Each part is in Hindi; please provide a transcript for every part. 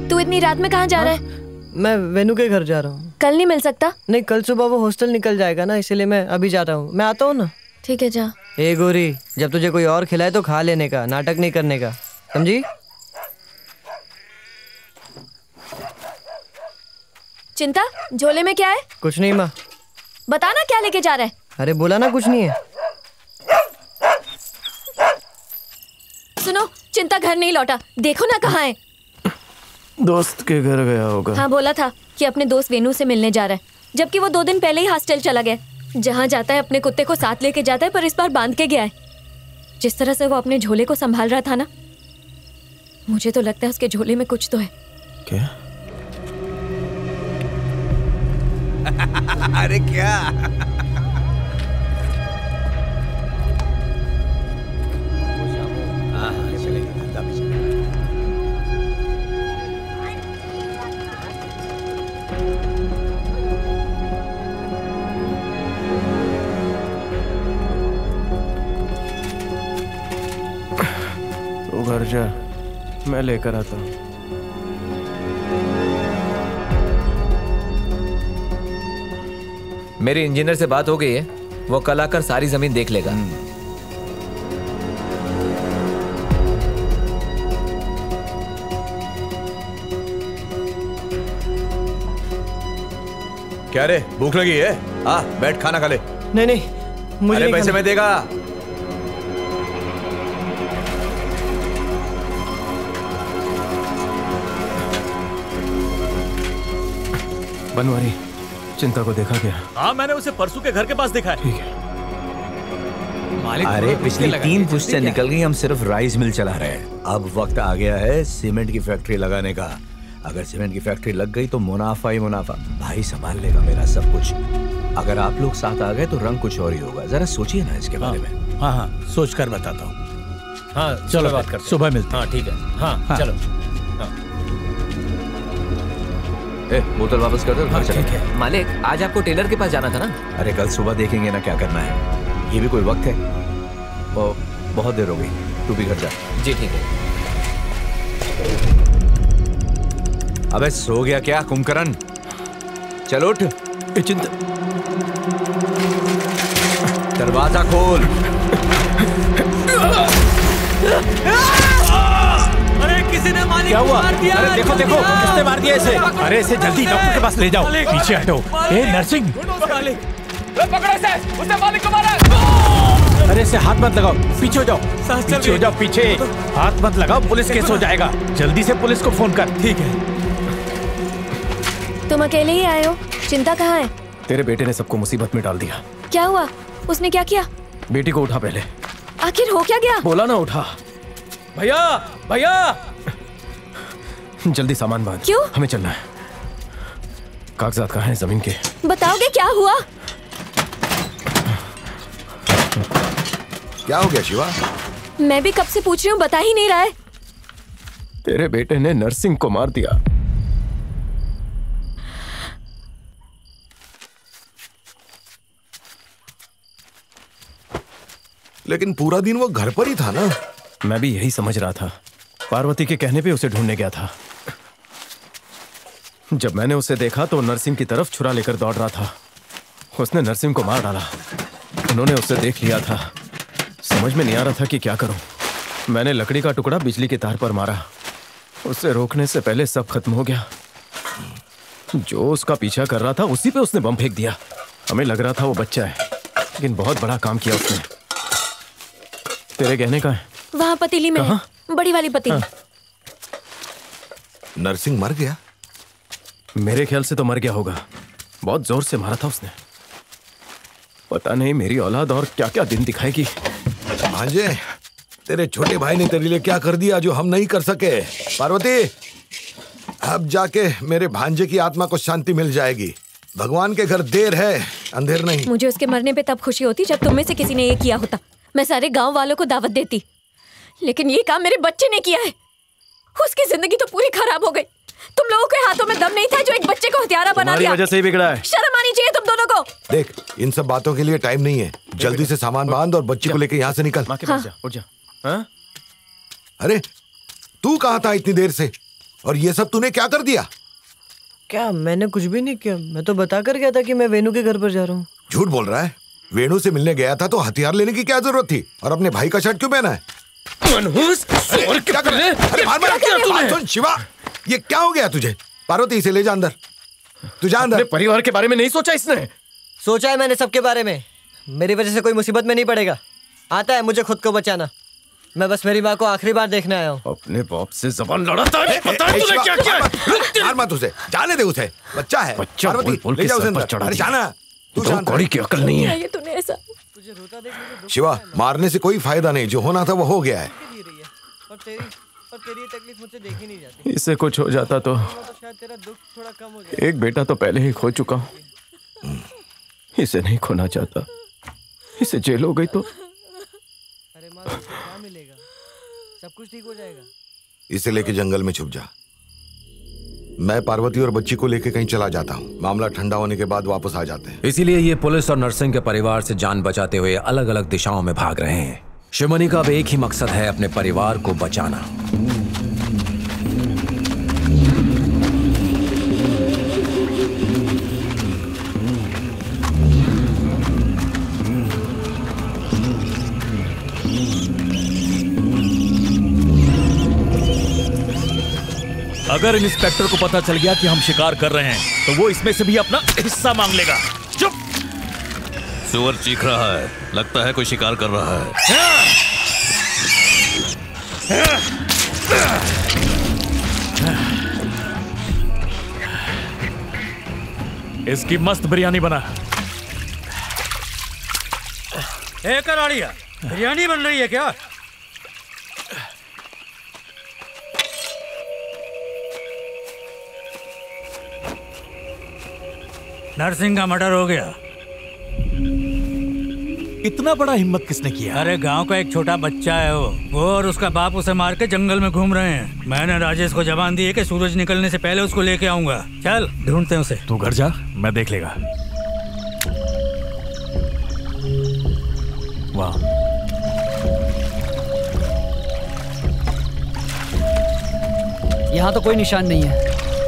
तू इतनी रात में कहाँ जा रहा है? मैं वेनू के घर जा रहा हूँ। कल नहीं मिल सकता? नहीं, कल सुबह वो हॉस्टल निकल जाएगा ना, इसलिए मैं अभी जा रहा हूँ। मैं आता हूँ ना। ठीक है, जा। ए गोरी, जब तुझे कोई और खिलाए तो खा लेने का, नाटक नहीं करने का, समझी? चिंता, झोले में क्या है? कुछ नहीं माँ। बता ना क्या लेके जा रहा है? अरे बोला ना कुछ नहीं है। सुनो, चिंता घर नहीं लौटा, देखो ना कहाँ है। दोस्त के घर गया होगा। हाँ, बोला था कि अपने दोस्त वेनू से मिलने जा रहा है, जबकि वो 2 दिन पहले ही हॉस्टल चला गया। जहाँ जाता है अपने कुत्ते को साथ लेके जाता है, पर इस बार बांध के गया है। जिस तरह से वो अपने झोले को संभाल रहा था ना, मुझे तो लगता है उसके झोले में कुछ तो है। क्या? अरे क्या? तू घर जा, मैं लेकर आता हूँ। मेरे इंजीनियर से बात हो गई है, वो कल आकर सारी जमीन देख लेगा। क्या रे, भूख लगी है? हाँ, बैठ खाना खा ले। नहीं, मुझे अरे पैसे मैं देगा। बनवारी, चिंता को देखा क्या? हाँ, मैंने उसे परसों के घर के पास देखा है। ठीक है। अरे पिछली 3 पुश्तें निकल गई, हम सिर्फ राइस मिल चला रहे हैं। अब वक्त आ गया है सीमेंट की फैक्ट्री लगाने का। अगर सीमेंट की फैक्ट्री लग गई तो मुनाफा ही मुनाफा। भाई संभाल लेगा मेरा सब कुछ। अगर आप लोग साथ आ गए तो रंग कुछ और ही होगा। जरा सोचिए ना इसके बारे में। हाँ हाँ, सोच कर बताता हूँ। हाँ चलो बात करते हैं। सुबह मिलते हैं। हाँ ठीक है। हाँ चलो। बोतल वापस कर दो। ठीक है मालिक, आज आपको टेलर के पास जाना था ना? अरे कल सुबह देखेंगे ना क्या करना है। ये भी कोई वक्त है? वो बहुत देर हो गई, तू भी घर जा। जी ठीक है। अबे सो गया क्या कुंभकर्ण? चल उठ। चिंता, दरवाजा खोल। अरे किसी ने मालिक क्या हुआ? मार दिया। अरे देखो देखो, किसने मार दिया इसे? अरे इसे जल्दी डॉक्टर के पास ले जाओ। पीछे हटो। ए नर्सिंग, पकड़ो इसे, उसने मालिक को मारा। अरे इसे हाथ मत लगाओ, पीछे हो जाओ। पीछे हो जाओ, पीछे। हाथ मत लगाओ, पुलिस केस हो जाएगा। जल्दी से पुलिस को फोन कर। ठीक है। तुम अकेले ही आए हो? चिंता कहाँ है? तेरे बेटे ने सबको मुसीबत में डाल दिया। क्या हुआ? उसने क्या किया? बेटी को उठा पहले। आखिर हो क्या गया? बोला ना उठा। भैया भैया, जल्दी सामान बांध। क्यों? हमें चलना है। कागजात कहाँ हैं जमीन के? बताओगे क्या हुआ? क्या हो गया शिवा? मैं भी कब से पूछ रही हूँ, बता ही नहीं रहा है। तेरे बेटे ने नर्सिंग को मार दिया। लेकिन पूरा दिन वो घर पर ही था ना। मैं भी यही समझ रहा था। पार्वती के कहने पे उसे ढूंढने गया था। जब मैंने उसे देखा तो नरसिंह की तरफ छुरा लेकर दौड़ रहा था। उसने नरसिंह को मार डाला। उन्होंने उसे देख लिया था। समझ में नहीं आ रहा था कि क्या करूं। मैंने लकड़ी का टुकड़ा बिजली के तार पर मारा। उसे रोकने से पहले सब खत्म हो गया। जो उसका पीछा कर रहा था उसी पे उसने बम फेंक दिया। हमें लग रहा था वो बच्चा है, लेकिन बहुत बड़ा काम किया उसने। तेरे गहने का है? वहाँ पतीली में है, बड़ी वाली पतीली। नरसिंह मर गया? मेरे ख्याल से तो मर गया होगा। बहुत जोर से मारा था उसने। पता नहीं मेरी औलाद और क्या क्या दिन दिखाएगी। भांजे, तेरे छोटे भाई ने तेरे लिए क्या कर दिया जो हम नहीं कर सके। पार्वती, अब जाके मेरे भांजे की आत्मा को शांति मिल जाएगी। भगवान के घर देर है, अंधेर नहीं। मुझे उसके मरने पे तब खुशी होती जब तुम में से किसी ने ये किया होता। मैं सारे गांव वालों को दावत देती, लेकिन ये काम मेरे बच्चे ने किया है। उसकी जिंदगी तो पूरी खराब हो गई। तुम लोगों के हाथों में दम नहीं था जो एक बच्चे को हत्यारा बना दिया। वजह से ही बिगड़ा है। शर्म आनी चाहिए तुम दोनों को। देख, इन सब बातों के लिए टाइम नहीं है। जल्दी से सामान बांध और बच्ची को लेकर यहाँ से निकल। माँ के पास जा, उठ जा। हाँ? अरे तू कहाँ था इतनी देर से? और ये सब तूने क्या कर दिया? क्या मैंने कुछ भी नहीं किया, मैं तो बता कर गया था कि मैं वेणु के घर पर जा रहा हूँ। झूठ बोल रहा है। वेणु से मिलने गया था तो हथियार लेने की क्या जरूरत थी? और अपने भाई का शर्ट क्यों पहना है? और क्या कर रहे? अरे मार सुन शिवा, ये क्या हो गया तुझे? पार्वती इसे ले जा अंदर। तू जा अंदर। परिवार के बारे में नहीं सोचा इसने? सोचा है मैंने सबके बारे में। मेरी वजह से कोई मुसीबत में नहीं पड़ेगा। आता है मुझे खुद को बचाना। मैं बस मेरी माँ को आखिरी बार देखने आया हूँ। अपने बाप से जबान लड़ाता है। पता है तूने क्या किया? मार मत उसे, जाने दे उसे, बच्चा है। बच्चा पार्वती बोल ले के जा उसे सर पर अंदर। चढ़ा अरे दिया। जाना, तू शांत कौड़ी की अकल नहीं है। ये तूने ऐसा शिवा, मारने से कोई फायदा नहीं। जो होना था वो हो गया है। और तेरी तकलीफ मुझसे देखी नहीं जाती। इससे कुछ हो जाता तो शायद तेरा दुख थोड़ा कम हो जाए। एक बेटा तो पहले ही खो चुका हूँ। इसे नहीं खोना चाहता। इसे जेल हो गई तो अरे माँ, तुझे क्या मिलेगा? सब कुछ ठीक हो जाएगा। इसे लेके जंगल में छुप जा। मैं पार्वती और बच्ची को लेके कहीं चला जाता हूँ। मामला ठंडा होने के बाद वापस आ जाते हैं। इसीलिए ये पुलिस और नरसिंह के परिवार से जान बचाते हुए अलग अलग दिशाओं में भाग रहे हैं। शिवमणि का अब एक ही मकसद है, अपने परिवार को बचाना। अगर इंस्पेक्टर को पता चल गया कि हम शिकार कर रहे हैं तो वो इसमें से भी अपना हिस्सा मांग लेगा। चुप! सुअर चीख रहा है, लगता है कोई शिकार कर रहा है। इसकी मस्त बिरयानी बना। ए कराड़िया, बिरयानी बन रही है क्या? नरसिंह का मर्डर हो गया। इतना बड़ा हिम्मत किसने किया? अरे गांव का एक छोटा बच्चा है वो और उसका बाप उसे मार के जंगल में घूम रहे हैं। मैंने राजेश को जबान दी है कि सूरज निकलने से पहले उसको लेके आऊंगा। चल ढूंढते हैं उसे। तू घर जा, मैं देख लेगा। वाह, यहाँ तो कोई निशान नहीं है।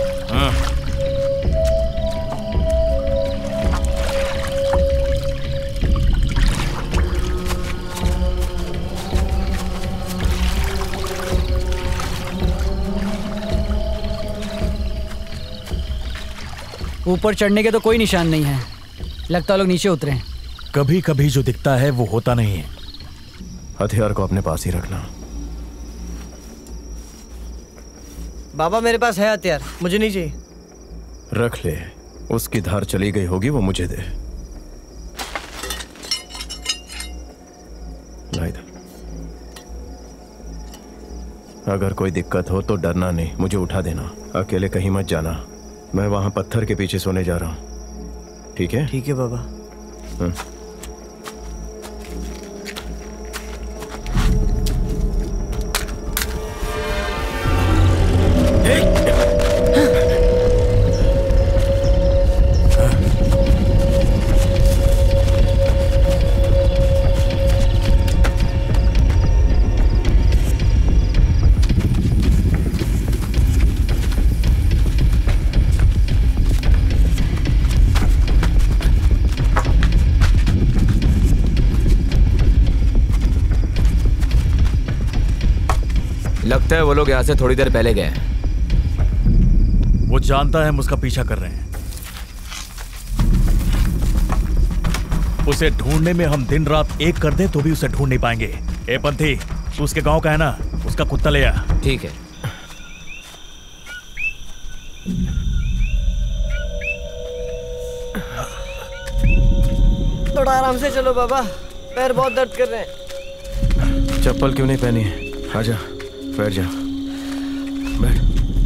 ऊपर चढ़ने के तो कोई निशान नहीं है। लगता लोग नीचे उतरे हैं। कभी कभी जो दिखता है वो होता नहीं है। हथियार को अपने पास ही रखना। बाबा मेरे पास है हथियार, मुझे नहीं चाहिए। रख ले, उसकी धार चली गई होगी, वो मुझे दे। ला इधर। अगर कोई दिक्कत हो तो डरना नहीं, मुझे उठा देना। अकेले कहीं मत जाना। मैं वहां पत्थर के पीछे सोने जा रहा हूं। ठीक है? ठीक है बाबा। लगता है वो लोग यहाँ से थोड़ी देर पहले गए। वो जानता है हम उसका पीछा कर रहे हैं। उसे ढूंढने में हम दिन रात एक कर दें तो भी उसे ढूंढ नहीं पाएंगे। ए पंथी, तू उसके गांव का है ना, उसका कुत्ता ले आ। ठीक है। थोड़ा आराम से चलो बाबा, पैर बहुत दर्द कर रहे हैं। चप्पल क्यों नहीं पहनी? आजा, बैठ जा, बैठ।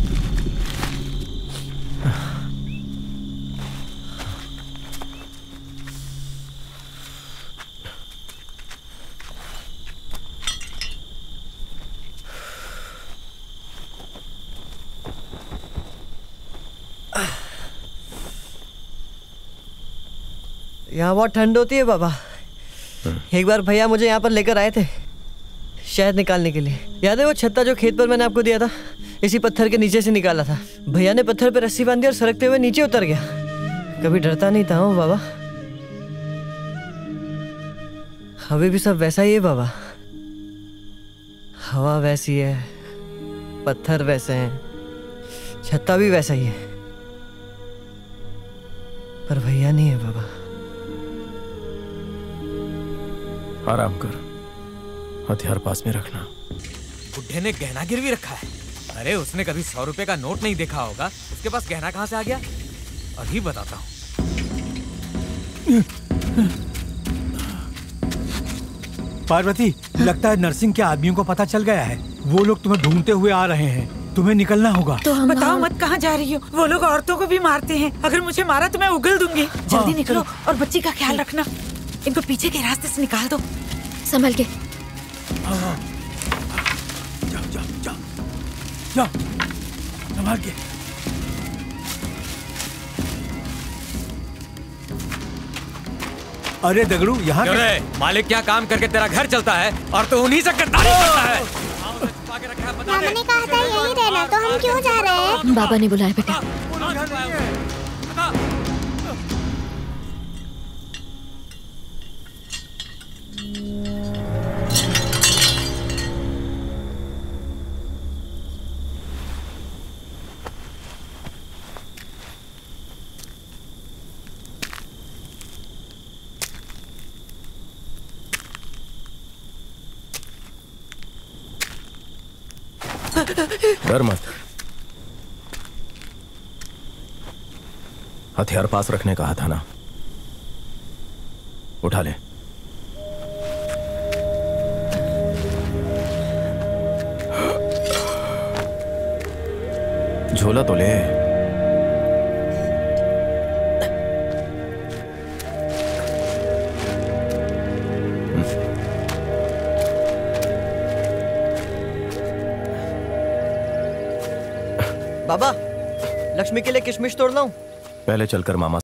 यहाँ बहुत ठंड होती है बाबा। एक बार भैया मुझे यहाँ पर लेकर आए थे शहद निकालने के लिए। याद है वो छत्ता जो खेत पर मैंने आपको दिया था? इसी पत्थर के नीचे से निकाला था। भैया ने पत्थर पे रस्सी बांधी और सरकते हुए नीचे उतर गया। कभी डरता नहीं था हूँ बाबा। अभी भी सब वैसा ही है बाबा। हवा वैसी है, पत्थर वैसे हैं, छत्ता भी वैसा ही है, पर भैया नहीं है बाबा। आराम कर, हथियार पास में रखना। बुढ़े ने गहना गिरवी रखा है। अरे उसने कभी 100 रुपए का नोट नहीं देखा होगा, उसके पास गहना कहाँ से आ गया? अभी बताता हूँ। पार्वती, लगता है नरसिंह के आदमियों को पता चल गया है। वो लोग तुम्हें ढूंढते हुए आ रहे हैं। तुम्हें निकलना होगा। तो बताओ मत कहाँ जा रही हो? वो लोग औरतों को भी मारते हैं। अगर मुझे मारा तो मैं उगल दूंगी। जल्दी निकलो और बच्ची का ख्याल रखना। इनको पीछे के रास्ते से निकाल दो। संभल के। जाओ, संभाल के। अरे दगड़ू, यहाँ मालिक क्या काम करके तेरा घर चलता है और तू उन्हीं से गद्दारी करता है। बाबा ने कहा था यहीं रहना, तो हम क्यों जा रहे हैं? बाबा ने बुलाया बेटा। डर मत, हथियार पास रखने कहा था ना, उठा ले। झोला तो ले। बाबा, लक्ष्मी के लिए किशमिश तोड़ लाऊं? पहले चलकर मामा